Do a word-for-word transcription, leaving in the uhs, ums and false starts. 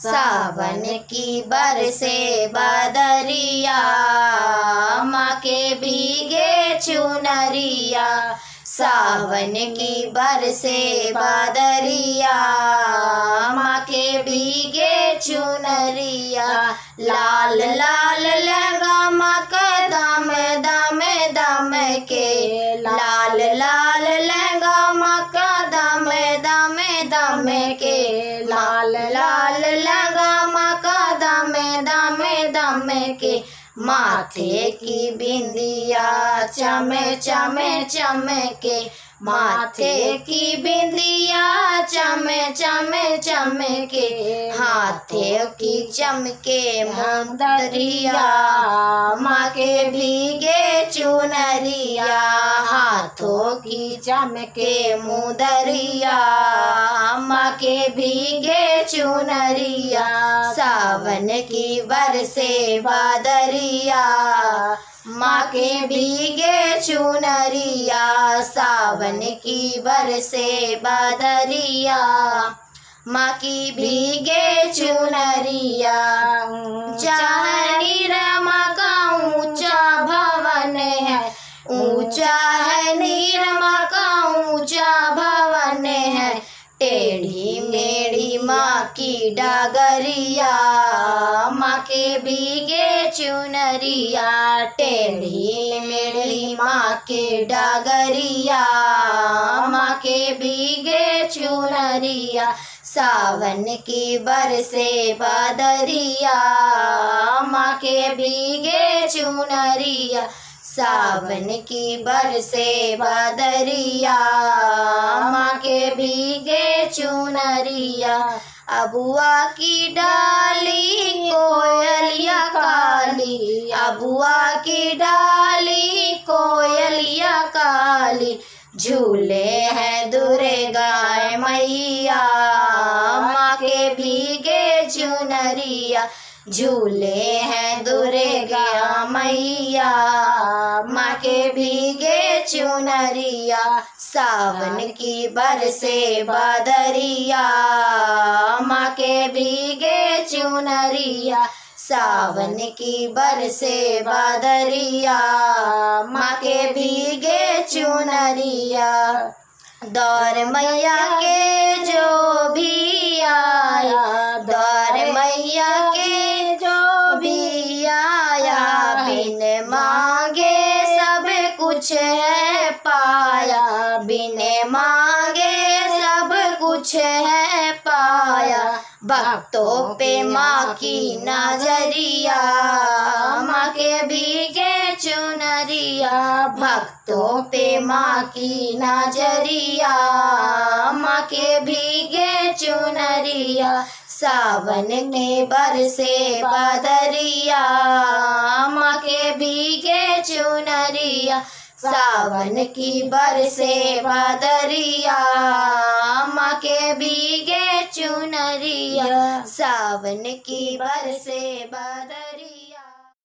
सावन की बरसे बदरिया, माँ के भीगे चुनरिया। सावन की बरसे बदरिया, माँ के भीगे चुनरिया। लाल लाल लगा माँ का दम दम दम के, लाल लाल लगा माँ का दम दम दम के, लाल लाल लगा माँ का दम दम दम के। माथे की बिंदिया चम चम चम के, माथे की बिंदिया चम चम चम के। हाथों की चमके मुंदरिया, माँ के भीगे चुनरिया। हाथों की चमके मुंदरिया, माँ के भीगे चुनरिया। सावन की बरसे बदरिया, माँ के भीगे चुनरिया। सावन की बरसे बदरिया, माँ की भीगे चुनरिया। ऊंचा है नीरमा का ऊंचा भवन है, ऊंचा है नीरमा का ऊंचा भवन है। टेढ़ी मेढ़ी माँ की डगरिया, माँ के भीगे चुनरिया। टेढ़ी मेढ़ी माँ के डगरिया, माँ के भीगे चुनरिया। सावन की बरसे बदरिया, माँ के भीगे चुनरिया। सावन की बरसे बदरिया, माँ के भीगे चुनरिया। अबुआ की डाली कोयलिया काली, अबुआ की डाली कोयलिया काली। झूले हैं दुर्गा मैया, माँ के भीगे चुनरिया। झूले हैं दुर्गा मैया, माँ के भीगे चुनरिया। सावन की बरसे बदरिया, माँ के भीगे चुनरिया। सावन की बरसे बदरिया, माँ के भीगे चुनरिया। दौर मैया के जो भी आया, दौर मैया के जो भी आया। बिन मांगे सब कुछ है पाया, बिन मांगे सब कुछ है पाया। भक्तों पे माँ की नजरिया, माँ के भीगे चुनरिया। भक्तों पे माँ की नजरिया, माँ के भीगे चुनरिया। सावन के बरसे बदरिया, माँ के भीगे चुनरिया। सावन की बरसे बदरिया, माँ के भीगे चुनरिया। सावन की बरसे बदरिया।